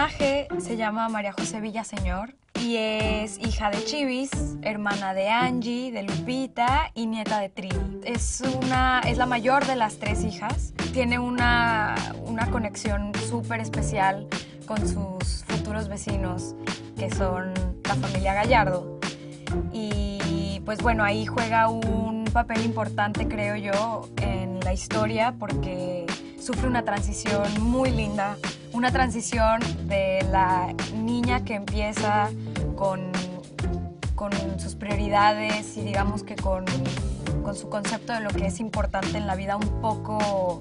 personaje se llama María José Villaseñor y es hija de Chivis, hermana de Angie, de Lupita y nieta de Trini. Es la mayor de las 3 hijas. Tiene una conexión súper especial con sus futuros vecinos, que son la familia Gallardo. Y pues bueno, ahí juega un papel importante, creo yo, en la historia, porque sufre una transición muy linda, una transición de la niña que empieza con sus prioridades y digamos que con su concepto de lo que es importante en la vida un poco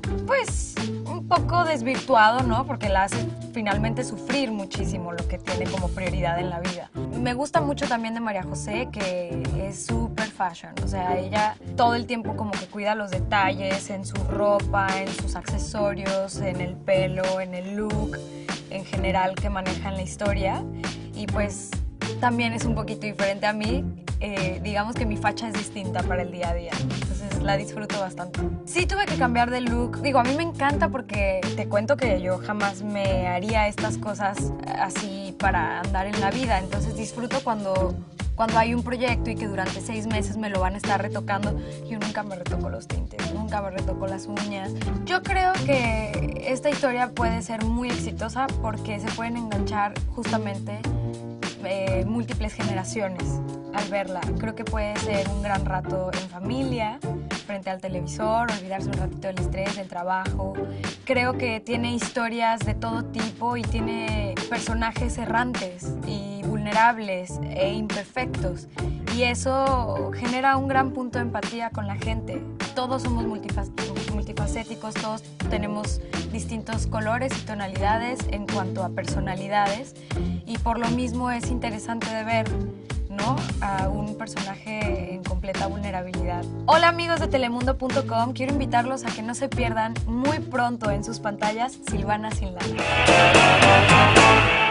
desvirtuado, ¿no? Porque la hace finalmente sufrir muchísimo lo que tiene como prioridad en la vida. Me gusta mucho también de María José que es súper fashion, o sea, ella todo el tiempo como que cuida los detalles en su ropa, en sus accesorios, en el pelo, en el look, en general que maneja en la historia, y pues también es un poquito diferente a mí. Digamos que mi facha es distinta para el día a día, entonces la disfruto bastante. Sí tuve que cambiar de look, digo, a mí me encanta porque te cuento que yo jamás me haría estas cosas así para andar en la vida, entonces disfruto cuando hay un proyecto y que durante 6 meses me lo van a estar retocando. Yo nunca me retoco los tintes, nunca me retoco las uñas. Yo creo que esta historia puede ser muy exitosa porque se pueden enganchar justamente múltiples generaciones al verla. Creo que puede ser un gran rato en familia, frente al televisor, olvidarse un ratito del estrés, del trabajo. Creo que tiene historias de todo tipo y tiene personajes errantes y vulnerables e imperfectos. Y eso genera un gran punto de empatía con la gente. Todos somos multifacéticos, todos tenemos distintos colores y tonalidades en cuanto a personalidades, y por lo mismo es interesante de ver, ¿no?, a un personaje en completa vulnerabilidad. Hola amigos de Telemundo.com, quiero invitarlos a que no se pierdan muy pronto en sus pantallas Silvana sin lana.